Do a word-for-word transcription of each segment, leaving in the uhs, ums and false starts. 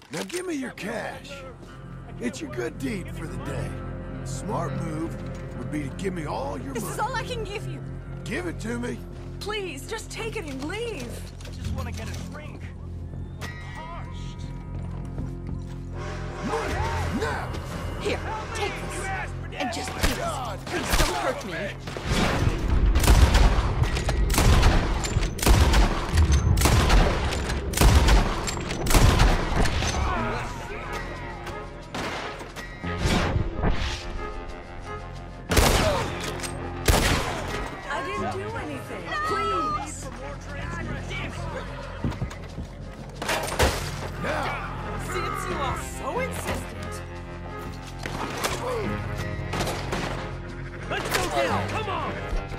Now give me your cash. It's your good deed for the day. A smart move would be to give me all your This money. is all I can give you. Give it to me. Please, just take it and leave. I just want to get a drink. I'm parched. Money! Now! Here, take this. And just please, God. please don't hurt me. I didn't do anything. Please. Now! Since you are so insistent. Let's go get him! Come on!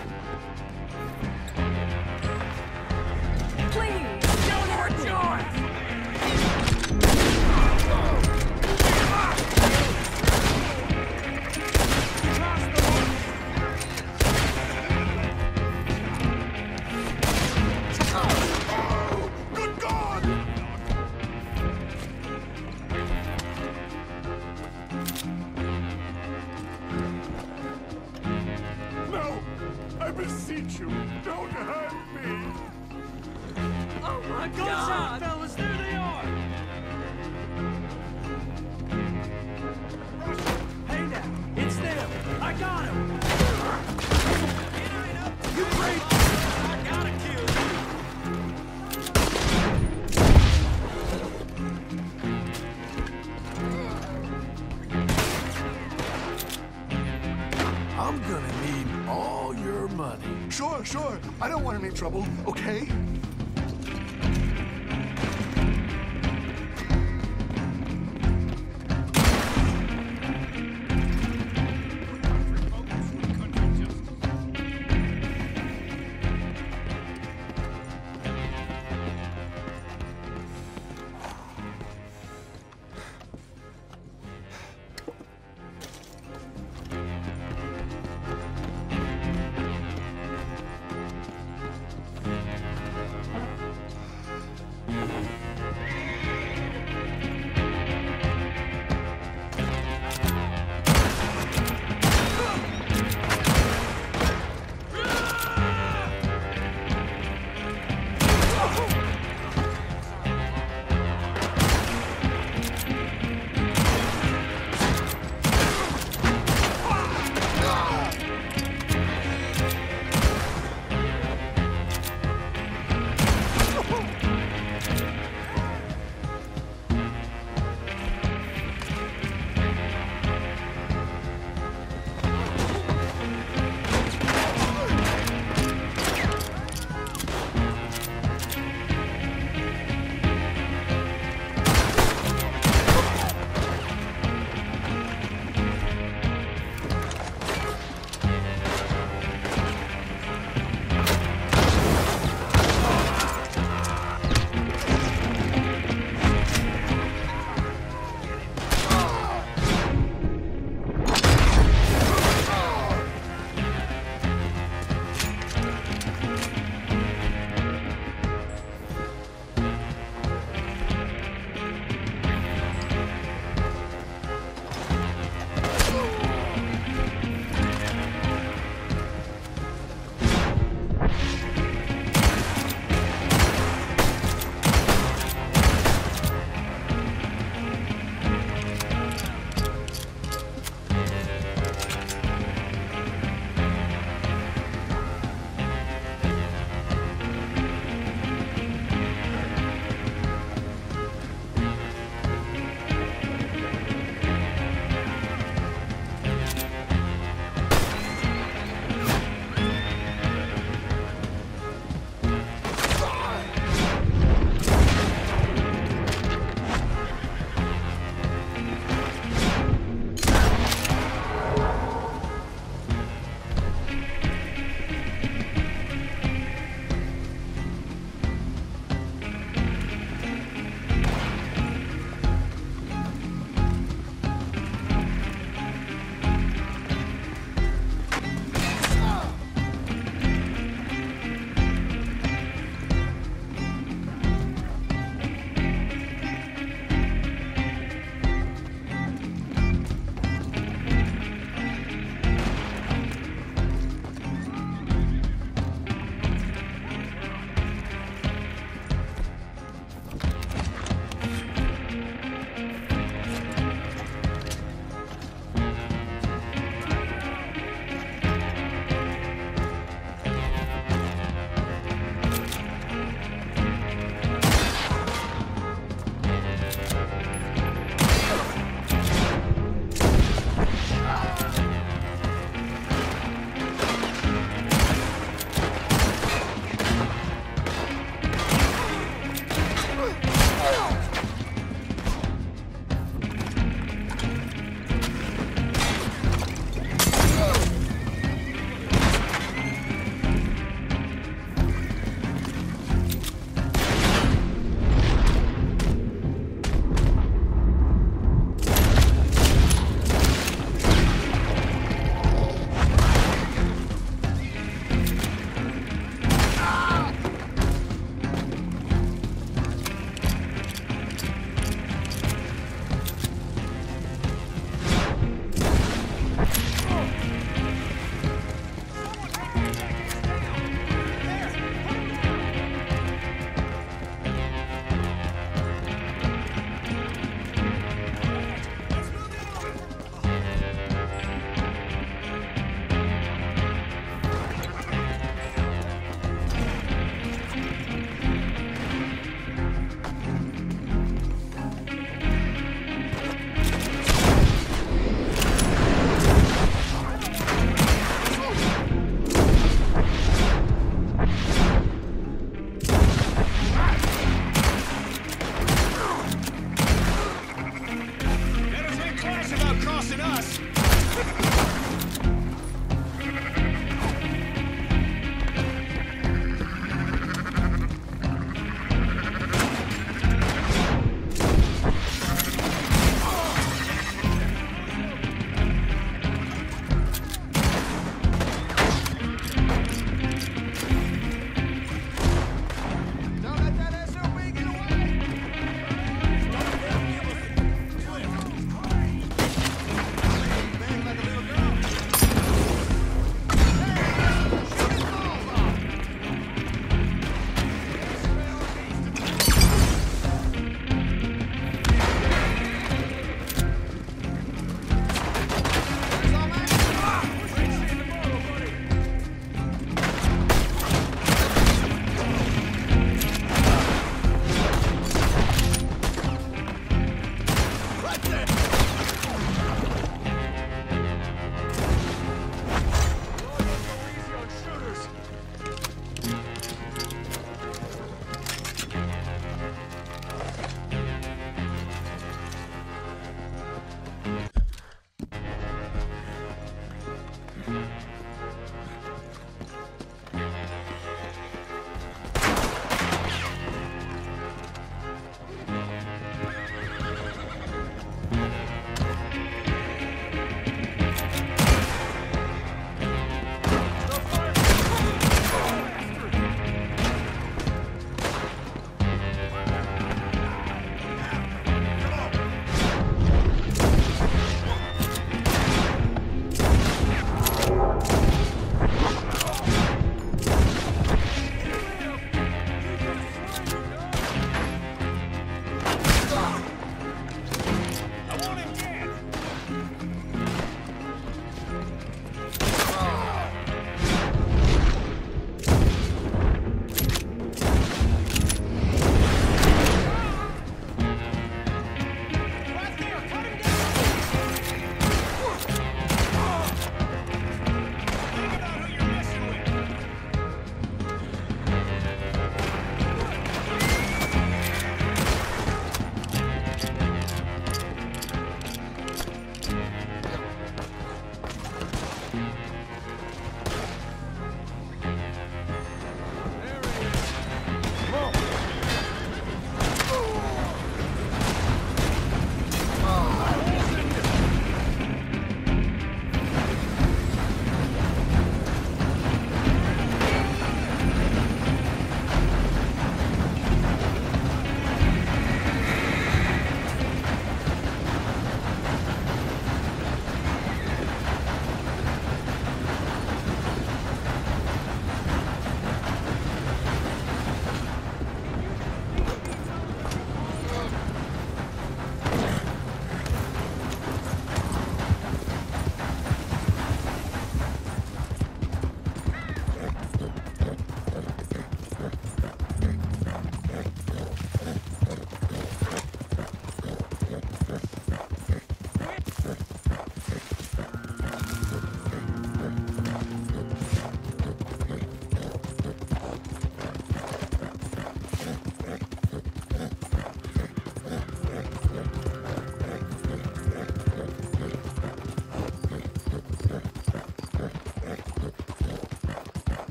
Please, don't hurt me. Good God! No! I beseech you, don't hurt me! Oh my Go God. south, fellas! There they are! Hey now! It's them! I got him! You great! I gotta kill you! I'm gonna need all your money. Sure, sure. I don't want any trouble, okay?